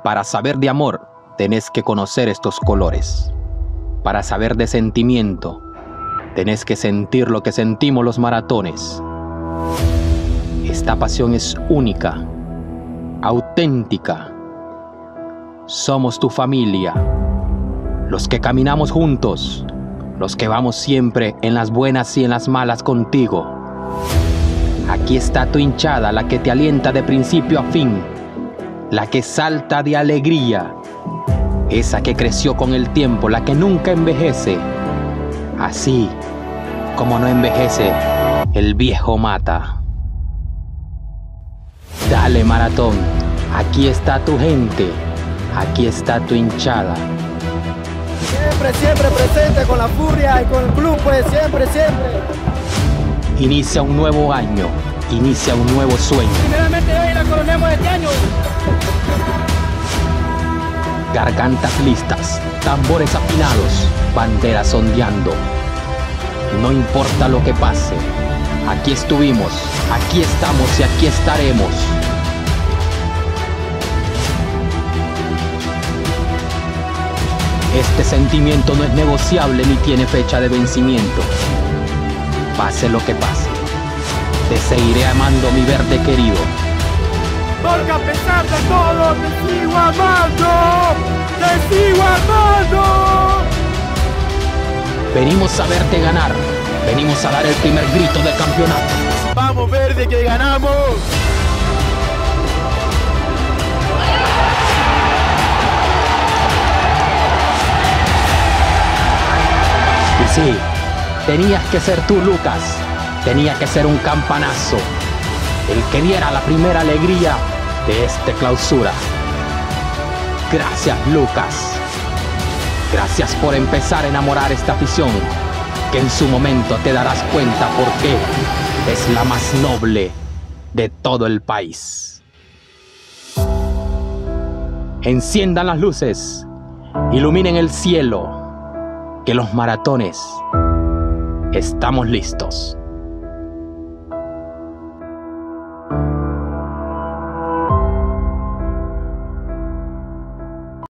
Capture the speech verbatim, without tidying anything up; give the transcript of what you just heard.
Para saber de amor, tenés que conocer estos colores. Para saber de sentimiento, tenés que sentir lo que sentimos los maratones. Esta pasión es única, auténtica. Somos tu familia, los que caminamos juntos, los que vamos siempre en las buenas y en las malas contigo. Aquí está tu hinchada, la que te alienta de principio a fin, la que salta de alegría, esa que creció con el tiempo, la que nunca envejece, así como no envejece el viejo Mata. Dale, Maratón, aquí está tu gente, aquí está tu hinchada. Siempre, siempre presente con la furia y con el club, pues siempre, siempre. Inicia un nuevo año, inicia un nuevo sueño. Primeramente hoy la coronemos este año. Gargantas listas, tambores afinados, banderas ondeando. No importa lo que pase, aquí estuvimos, aquí estamos y aquí estaremos. Este sentimiento no es negociable ni tiene fecha de vencimiento. Pase lo que pase, te seguiré amando, mi verde querido. Porque a pesar de todo, te sigo amando, te sigo amando. Venimos a verte ganar, venimos a dar el primer grito del campeonato. Vamos, verde, que ganamos. Y sí, tenías que ser tú, Lucas, tenía que ser un campanazo, el que diera la primera alegría de esta clausura. Gracias, Lucas. Gracias por empezar a enamorar esta afición, que en su momento te darás cuenta por qué es la más noble de todo el país. Enciendan las luces, iluminen el cielo, que los maratones estamos listos.